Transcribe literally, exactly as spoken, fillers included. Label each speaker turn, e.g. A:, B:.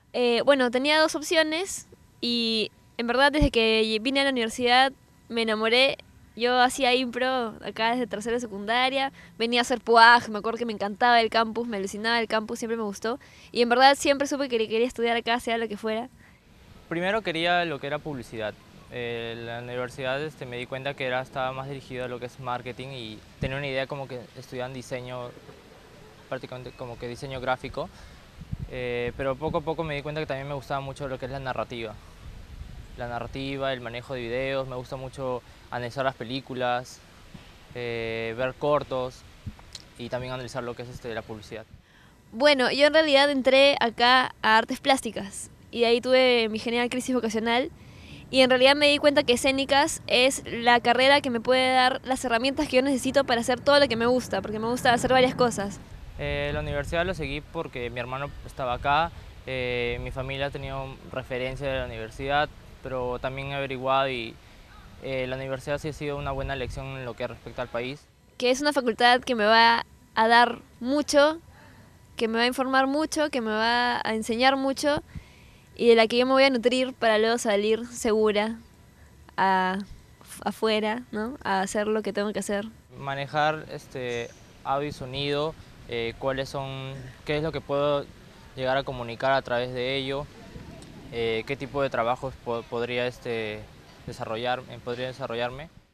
A: Eh, bueno, tenía dos opciones y en verdad desde que vine a la universidad me enamoré. Yo hacía impro acá desde tercera de secundaria, venía a hacer P U A G, me acuerdo que me encantaba el campus, me alucinaba el campus, siempre me gustó. Y en verdad siempre supe que quería estudiar acá, sea lo que fuera.
B: Primero quería lo que era publicidad. Eh, en la universidad este, me di cuenta que era, estaba más dirigido a lo que es marketing y tenía una idea como que estudiaban diseño, prácticamente como que diseño gráfico, eh, pero poco a poco me di cuenta que también me gustaba mucho lo que es la narrativa. La narrativa, el manejo de videos, me gusta mucho analizar las películas, eh, ver cortos y también analizar lo que es este, la publicidad.
A: Bueno, yo en realidad entré acá a artes plásticas y de ahí tuve mi genial crisis vocacional y en realidad me di cuenta que escénicas es la carrera que me puede dar las herramientas que yo necesito para hacer todo lo que me gusta, porque me gusta hacer varias cosas.
B: Eh, la universidad lo seguí porque mi hermano estaba acá, eh, mi familia ha tenido referencia de la universidad, pero también he averiguado y eh, la universidad sí ha sido una buena elección en lo que respecta al país.
A: Que es una facultad que me va a dar mucho, que me va a informar mucho, que me va a enseñar mucho y de la que yo me voy a nutrir para luego salir segura a, afuera, ¿no? A hacer lo que tengo que hacer.
B: Manejar este, audio y sonido, eh, cuáles son, qué es lo que puedo llegar a comunicar a través de ello, eh, qué tipo de trabajos po podría este, desarrollar, podría desarrollarme.